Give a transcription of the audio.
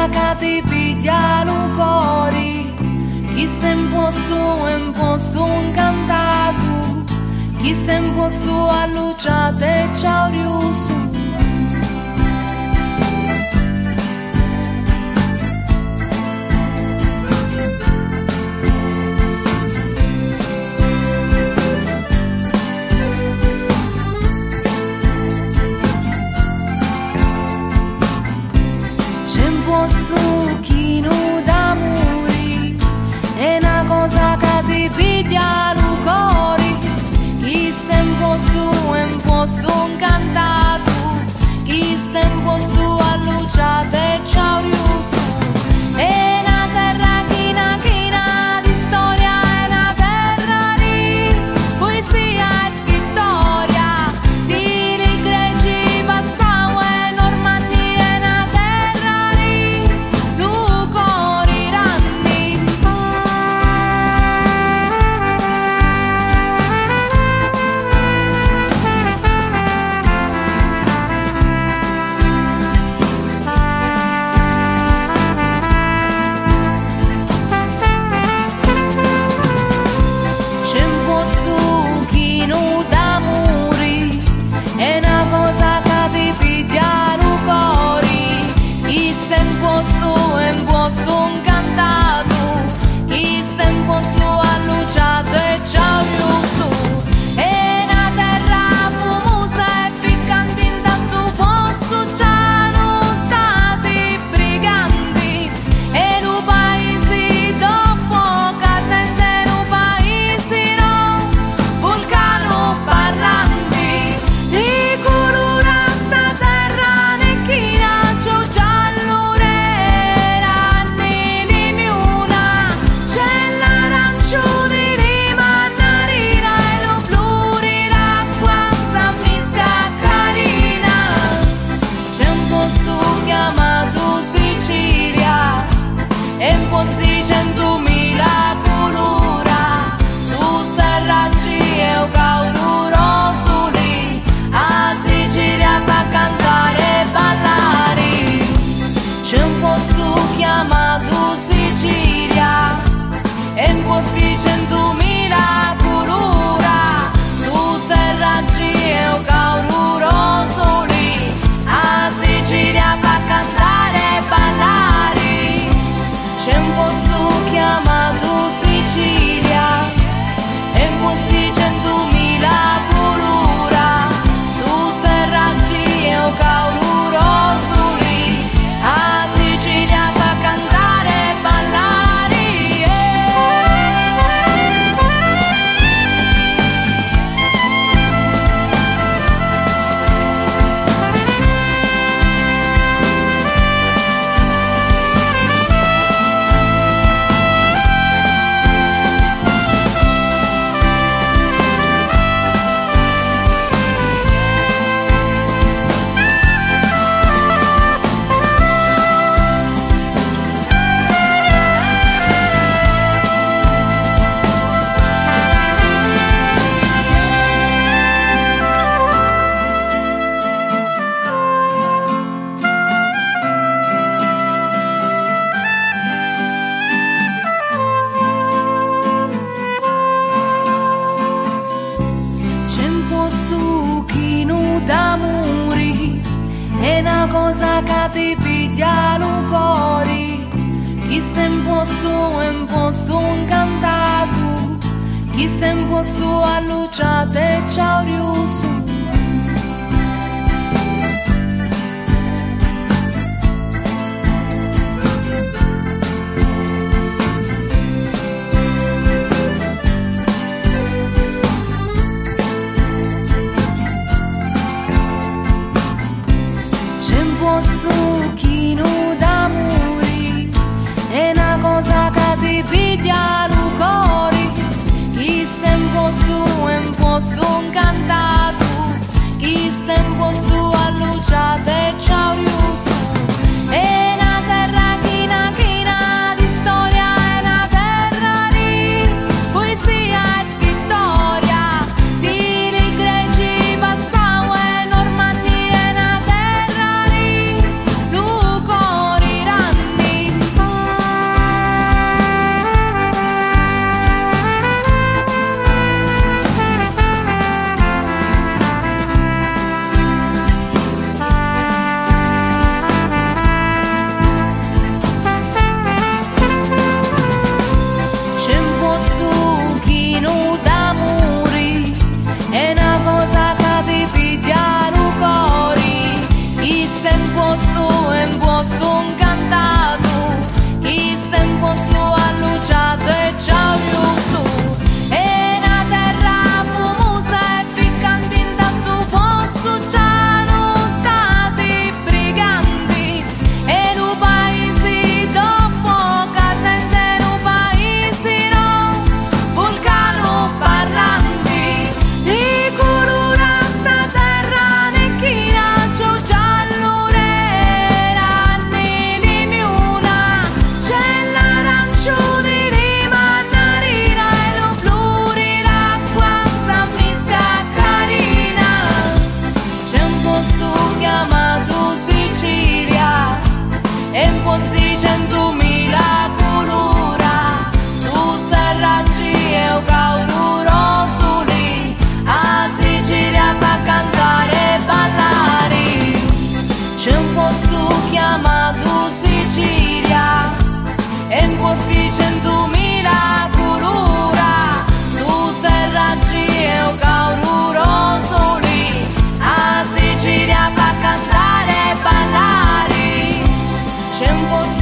che ti piglia il cuore, chi sta in posto incantato, chi sta in posto alluciato e ciao riuso. Strucchino d'amore è una cosa che ti piglia il cuore, chi sta in posto incantato, chi sta in posto alluciato e ciao riuso. È una terra china di storia, è una terra di poesia e vittoria, di greci passau e normanni, è una terra di lucori ranni. C'è un posto chino d'amore, è una cosa che ti piglia il cuore, chi sta in posto incantato, chi sta in posto alluciato e ciao riuso. È una terra fumosa e piccante, in sto posto c'hanno stati briganti, e un paese dopo cadente, un paese no, vulcano parlanti, di colora sta terra necchina, c'ho giallo ranni di miuna, c'è l'arancio di mandarina e lo blu di l'acqua sta mischia carina. C'è un posto chiamato Sicilia e un posto di 100.000 colora, su terra c'è un cauro soli, a Sicilia fa cantare e ballare. C'è un posto chiamato Sicilia e un posto di 100.000 colora, su terra c'è un cauro soli, a Sicilia fa cantare e ballare. C'è un posto chiamato Sicilia e un posto di 100.000 colora, su terra c'è un cauro soli, a Sicilia fa cantare e ballare. C'è un posto chino d'amore, è una cosa che ti piglia il cuore, chi sta in posto incantato, chi sta in posto alluciato e ciao riuso. C'è un posto chino d'amore, è una cosa che ti piglia il cuore, chi sta in posto incantato, posto